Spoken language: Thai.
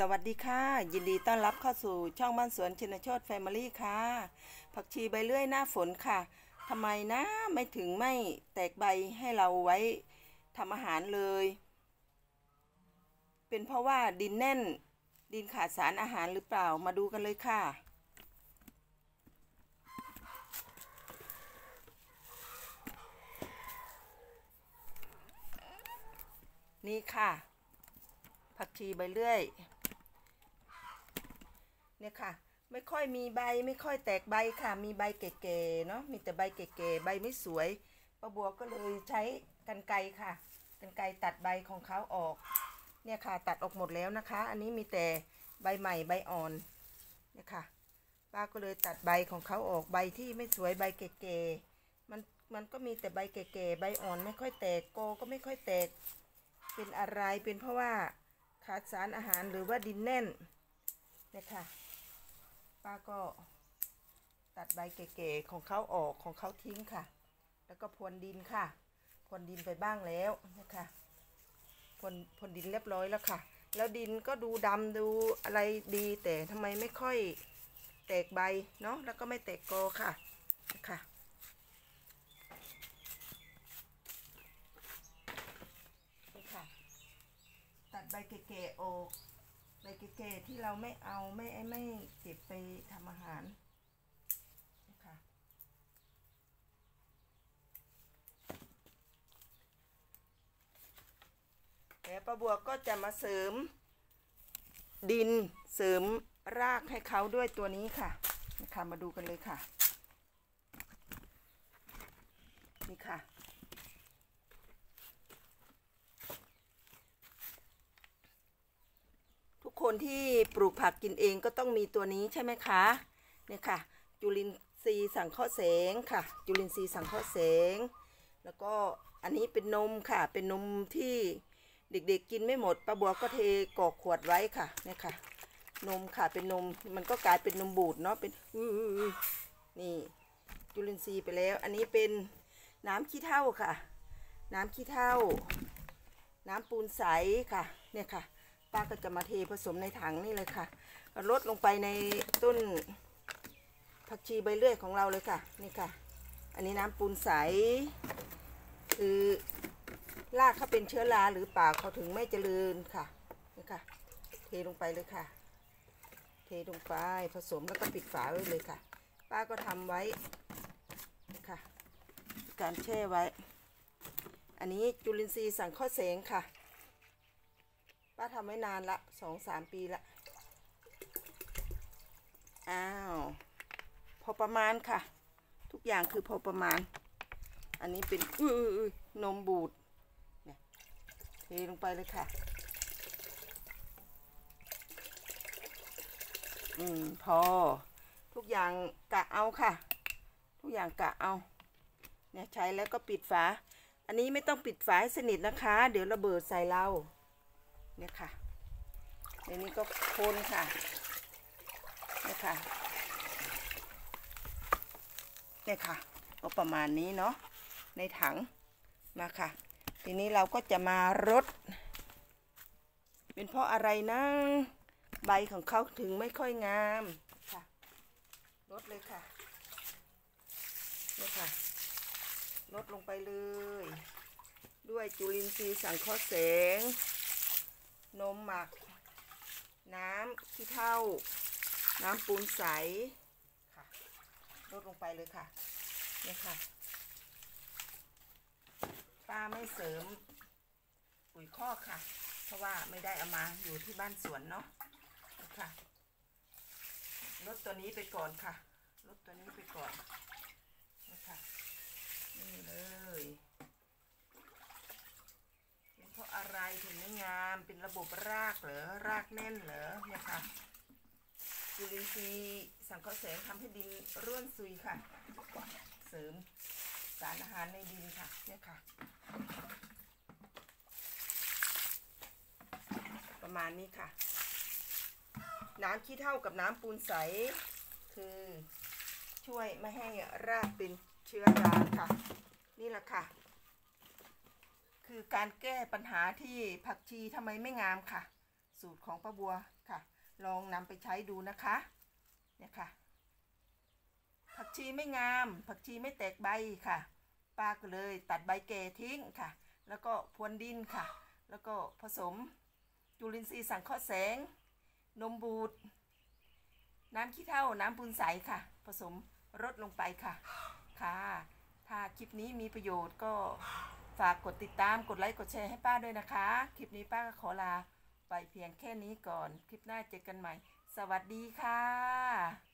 วัสดีค่ะยินดีต้อนรับเข้าสู่ช่องบ้านสวนชินโชติแฟมิลี่ค่ะผักชีใบเลื่อยหน้าฝนค่ะทำไมนะไม่ถึงไม่แตกใบให้เราไว้ทำอาหารเลยเป็นเพราะว่าดินแน่นดินขาดสารอาหารหรือเปล่ามาดูกันเลยค่ะนี่ค่ะผักชีใบเลื่อยเนี่ยค่ะไม่ค่อยมีใบไม่ค่อยแตกใบค่ะมีใบแก่ๆเนาะมีแต่ใบแก่ๆใบไม่สวยป้าบัวก็เลยใช้กรรไกรค่ะกรรไกรตัดใบของเขาออกเนี่ยค่ะตัดออกหมดแล้วนะคะอันนี้มีแต่ใบใหม่ใบอ่อนเนี่ยค่ะป้าก็เลยตัดใบของเขาออกใบที่ไม่สวยใบแก่ๆมันก็มีแต่ใบแก่ๆใบอ่อนไม่ค่อยแตกโกก็ไม่ค่อยแตกเป็นอะไรเป็นเพราะว่าขาดสารอาหารหรือว่าดินแน่นเนี่ยค่ะป้าก็ตัดใบเก๋ๆของเขาออกของเขาทิ้งค่ะแล้วก็พรวนดินค่ะพรวนดินไปบ้างแล้วนะคะพรวนดินเรียบร้อยแล้วค่ะแล้วดินก็ดูดำดูอะไรดีแต่ทำไมไม่ค่อยแตกใบเนาะแล้วก็ไม่แตกกอค่ะนะคะนี่ค่ะตัดใบเก๋ๆออกใบเก๋ๆที่เราไม่เอาไม่เก็บไปทำอาหารนะคะแล้วป้าบัวก็จะมาเสริมดินเสริมรากให้เขาด้วยตัวนี้ค่ะนะคะมาดูกันเลยค่ะนี่ค่ะทุกคนที่ปลูกผักกินเองก็ต้องมีตัวนี้ใช่ไหมคะเนี่ยค่ะจุลินทรีย์สังเคราะห์แสงค่ะจุลินทรีย์สังเคราะห์แสงแล้วก็อันนี้เป็นนมค่ะเป็นนมที่เด็กๆกินไม่หมดป้าบัวก็เทกรอกขวดไว้ค่ะเนี่ยค่ะนมค่ะเป็นนมมันก็กลายเป็นนมบูดเนาะเป็นนี่จุลินทรีย์ไปแล้วอันนี้เป็นน้ำขี้เถ้าค่ะน้ำขี้เถ้าน้ำปูนใสค่ะเนี่ยค่ะป้าก็จะมาเทผสมในถังนี่เลยค่ะลดลงไปในต้นผักชีใบเลื่อยของเราเลยค่ะนี่ค่ะอันนี้น้ำปูนใสคือรากเขาเป็นเชื้อราหรือเปล่าเขาถึงไม่เจริญค่ะนี่ค่ะเทลงไปเลยค่ะเทลงไปผสมแล้วก็ปิดฝาไว้เลยค่ะป้าก็ทำไว้ค่ะการแช่ไว้อันนี้จุลินทรีย์สังเคราะห์แสงค่ะป้าทำไว้นานละ2-3 ปีละอ้าวพอประมาณค่ะทุกอย่างคือพอประมาณอันนี้เป็นนมบูดเนี่ยเทลงไปเลยค่ะพอทุกอย่างกะเอาค่ะทุกอย่างกะเอาเนี่ยใช้แล้วก็ปิดฝาอันนี้ไม่ต้องปิดฝาให้สนิทนะคะเดี๋ยวระเบิดใส่เราเนี่ยค่ะในนี้ก็คนค่ะเนี่ยค่ะเนี่ยค่ะก็ประมาณนี้เนาะในถังมาค่ะทีนี้เราก็จะมารดเป็นเพราะอะไรนะใบของเขาถึงไม่ค่อยงามค่ะรดเลยค่ะเนี่ยค่ะลดลงไปเลยด้วยจุลินทรีย์สังเคราะห์แสงนมหมักน้ำขี้เถ้าน้ำปูนใสค่ะลดลงไปเลยค่ะเนี่ยค่ะป้าไม่เสริมปุ๋ยคอกค่ะเพราะว่าไม่ได้เอามาอยู่ที่บ้านสวนเนาะค่ะลดตัวนี้ไปก่อนค่ะลดตัวนี้ไปก่อนนะคะนี่เลยเป็นเพราะอะไรถึงไม่งามเป็นระบบรากเหรอรากแน่นเหรอเนี่ยค่ะจุลินทรีย์สังเคราะห์แสงทำให้ดินร่วนซุยค่ะเสริมสารอาหารในดินค่ะเนี่ยค่ะประมาณนี้ค่ะน้ำขี้เถ้ากับน้ำปูนใสคือช่วยไม่ให้รากเป็นเชื้อราค่ะนี่แหละค่ะคือการแก้ปัญหาที่ผักชีทำไมไม่งามค่ะสูตรของป้าบัวค่ะลองนำไปใช้ดูนะคะเนี่ยค่ะผักชีไม่งามผักชีไม่แตกใบค่ะป้าก็เลยตัดใบแก่ทิ้งค่ะแล้วก็พรวนดินค่ะแล้วก็ผสมจุลินทรีย์สังเคราะห์แสงนมบูดน้ำขี้เถ้าน้ำปูนใสค่ะผสมรดลงไปค่ะค่ะถ้าคลิปนี้มีประโยชน์ก็ฝากกดติดตามกดไลค์กดแชร์ให้ป้าด้วยนะคะคลิปนี้ป้าก็ขอลาไปเพียงแค่นี้ก่อนคลิปหน้าเจอกันใหม่สวัสดีค่ะ